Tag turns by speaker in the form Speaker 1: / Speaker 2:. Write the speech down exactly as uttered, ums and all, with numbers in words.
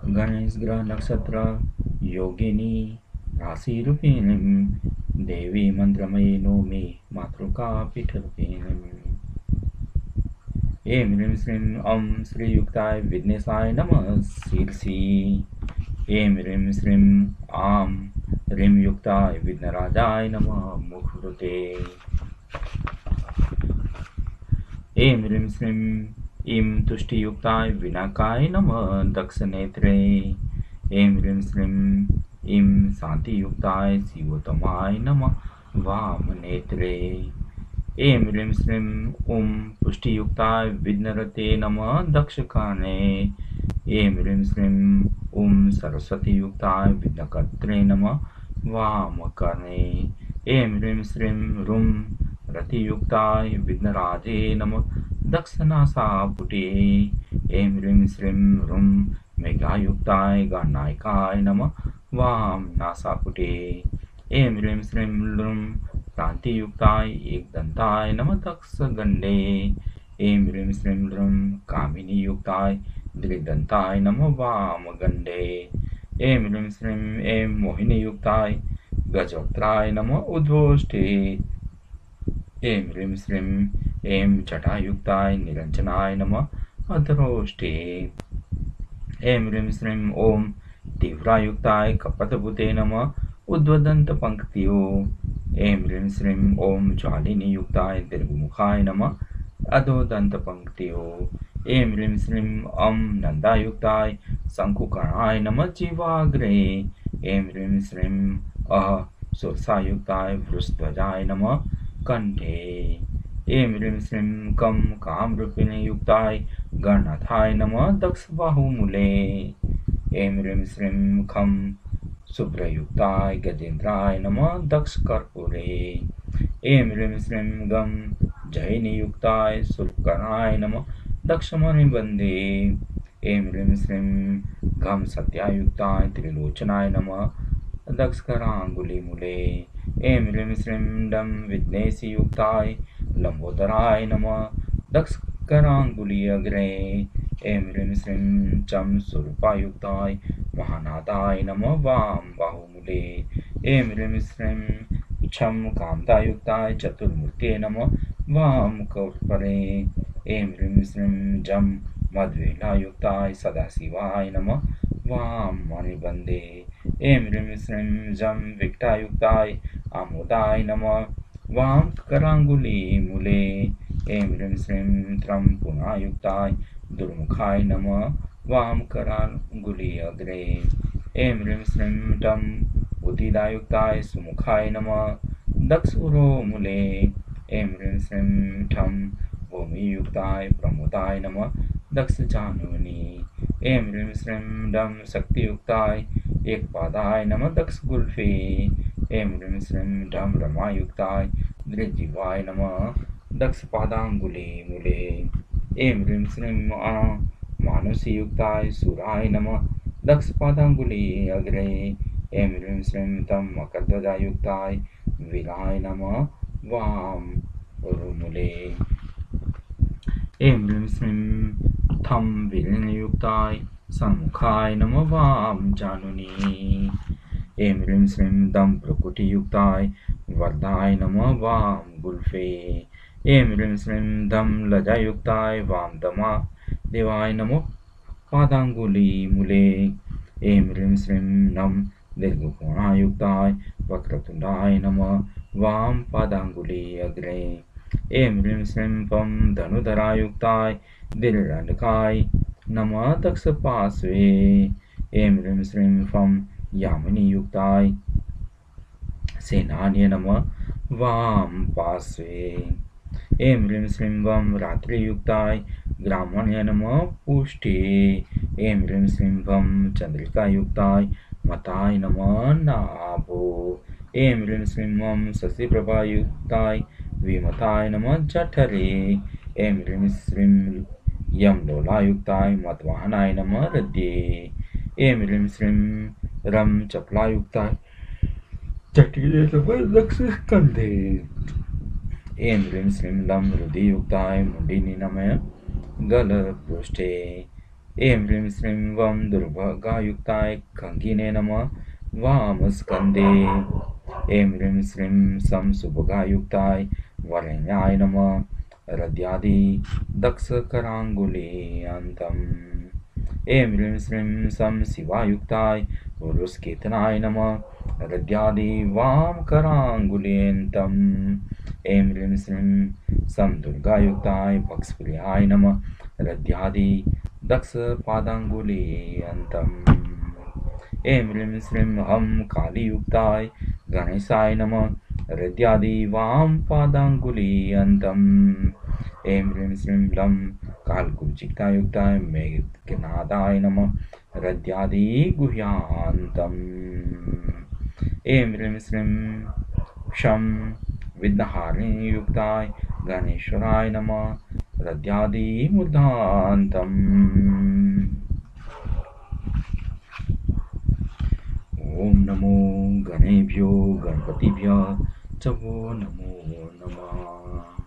Speaker 1: गणेश ग्रह नक्षत्र योगिनी राशि रूपिणी देवी मंत्रमयी नौमी मातृका पीठ रूपिणी। ऐं ह्रीं श्रीं ओं श्रीयुक्ताय विघ्नेशाय नमः शीर्षि। ऐं ह्रीं श्रीं आं ह्रीं युक्ताय विघ्नराजाय नमः मुखवृते। ऐं ह्रीं श्रीं ईं तुष्टियुक्ताय विनायकाय नमः दक्षनेत्रे। ऐं ह्रीं श्रीं ईं शान्तियुक्ताय शिवोत्तमाय नमः वामनेत्रे। ऐं ह्रीं श्रीं ॐ पुष्टियुक्ताय विघ्नरते नमः दक्षकाने। ऐं ह्रीं श्रीं ॐ सरस्वतीयुक्ताय विघ्नकर्त्रे नमः वामकर्णे। ऐं ह्रीं श्रीं रुं रतियुक्ताय विघ्नराजे नमः दक्षनासापुटे। ऐं ह्रीं श्रीं रुं मेघायुक्ताय गणनायकाय नमः वामनासापुटे। ऐं ह्रीं श्रीं लुं क्रांतियुक्ताय एकदन्ताय नमः दक्षगण्डे। ऐं ह्रीं श्रीं लुं कामिनीयुक्ताय द्विदन्ताय नमः वामगण्डे। ऐं ह्रीं श्रीं ऐं मोहिनीयुक्ताय गजवक्त्राय नमः उद्घोष्ठे। ऐं ह्रीं श्रीं ऐं जटायुक्ताय निरञ्जनाय नमः अधरोष्ठे। ऐं ह्रीं श्रीं ॐ तीव्रायुक्ताय कपटभूते नमः उद्वदन्तपङ्क्तियो। ऐं ह्रीं श्रीं ॐ ज्वालिनीयुक्ताय दीर्घमुखाय नमः अधोदन्तपङ्क्तियो। ऐं ह्रीं श्रीं ॐ नन्दायुक्ताय शङ्कुकर्णाय नमः जीवाग्रे। ऐं ह्रीं श्रीं अह सुरसायुक्ताय वृषध्वजाय नमः कंठे। ऐं ह्रीं श्रीं कं कामरूपिणीयुक्ताय गणनाथाय नमः दक्षबाहुमूले। ऐं ह्रीं श्रीं खं शुभ्रयुक्ताय गजेन्द्राय नमः दक्षकर्पूरे। ऐं ह्रीं श्रीं गं जयिनीयुक्ताय शूलकर्णाय नमः दक्षमणिबन्धे। ऐं ह्रीं श्रीं घं सत्यायुक्ताय त्रिलोचनाय नमः दक्षकराङ्गुलीमूले। ऐं ह्रीं श्रीं डं विघ्नेशयुक्ताय लंबोदराय नमः दक्षकराङ्गुली अग्रे। ऐं ह्रीं श्रीं चं स्वरूपायुक्ताय महानादाय नमः वाम बाहुमूले। ऐं ह्रीं श्रीं छं कामदायुक्ताय चतुर्मूर्तये नमः वाम कौर्परे। ऐं ह्रीं श्रीं जं मध्वेलायुक्ताय सदाशिवाय नमः वाम मणिबन्धे। ऐं ह्रीं श्रीं जं विकटायुक्ताय आमोदाय नमः वाम कराङ्गुलीमूले। ऐं ह्रीं श्रीं त्रं पुनायुक्ताय दुर्मुखाय नमः वाम कराङ्गुली अग्रे। ऐं ह्रीं श्रीं टं बुद्धिदायुक्ताय सुमुखाय नमः दक्षउरोमूले। ऐं ह्रीं श्रीं ठं भूमियुक्ताय प्रमोदाय नमः दक्षजानुनी। ऐं ह्रीं श्रीं डं शक्तियुक्ताय एकपादाय नमः दक्षगुल्फे। ऐं ह्रीं श्रीं डं रमायुक्ताय दृग्जीवाय नमः दक्षपादाङ्गुलीमूले। ऐं ह्रीं श्रीं आ मानुषीयुक्ताय सुराय नमः दक्षपादाङ्गुली अग्रे। ऐं ह्रीं श्रीं तं मकरध्वजायुक्ताय विलाय नमः वाम उरुमूले। ऐं ह्रीं श्रीं थं विलीनयुक्ताय सन्मुखाय नमः वाम जानुनी। ऐं ह्रीं श्रीं दं प्रकुटियुक्ताय वरदाय नमः वाम गुल्फे। ऐं ह्रीं श्रीं दं लजायुक्ताय वाम दमा देवाय नमः पादाङ्गुलीमूले। ऐं ह्रीं श्रीं नं दीर्घकोणायुक्ताय वक्रतुण्डाय नमः वाम पादाङ्गुली अग्रे। ऐं ह्रीं श्रीं पं धनुधरायुक्ताय दीर्घदण्डकाय नमः दक्षपार्श्वे। ऐं ह्रीं श्रीं फं यामिनीयुक्ताय सेनान्ये नमः वाम पार्श्वे। ऐं ह्रीं श्रीं वं रात्रियुक्ताय ग्रामण्ये नमः पुष्टे। ऐं ह्रीं श्रीं वं चन्द्रिकायुक्ताय मताय नमः नाभो। ऐं ह्रीं श्रीं वं शशिप्रभायुक्ताय विमताय नमः जठरे। ऐं ह्रीं श्रीं यं लोलायुक्ताय मतवाहनाय नमः हृदये। ऐं ह्रीं श्रीं रं चपलायुक्ताय जटिले नमः दक्षस्कन्धे। ऐं ह्रीं श्रीं लं हृदयुक्ताय मुण्डिनी नमः गलपृष्ठे। ऐं ह्रीं श्रीं वं दुर्भागायुक्ताय खङ्गिने नमः वामस्कन्धे। ऐं ह्रीं श्रीं सं सुभगायुक्ताय वरेण्याय नमः हृदयादि दक्षकराङ्गुले अन्तम्। ऐं ह्रीं श्रीं सं शिवायुक्ताय पुरुषकेतनाय नमः हृदयादि वामकराङ्गुलेऽन्तम्। ऐं ह्रीं श्रीं सं दुर्गायुक्ताय भक्ष्प्रियाय नमः हृदयादि दक्षपादाङ्गुले अन्तम्। ऐं ह्रीं श्रीं हं कालीयुक्ताय गणेशाय नमः हृदयादि वामपादाङ्गुले अन्तम्। ऐं ह्रीं श्रीं लं कालकुचितायुक्ताय मेघनादाय नमः हृदयादि गुह्यान्तम्। ऐं ह्रीं श्रीं क्षं विघ्नहारिणीयुक्ताय गणेश्वराय नमः हृदयादि मूर्धान्तम्। ओम नमो गणेभ्यो गणपतिभ्यो च वो नमो नमः।